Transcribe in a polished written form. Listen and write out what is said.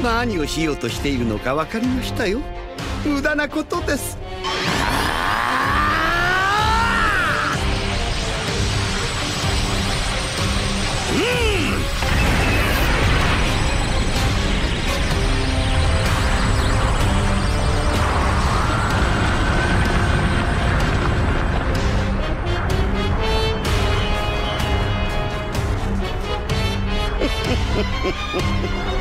何をしようとしているのか分かりましたよ。無駄なことです。フフフフ。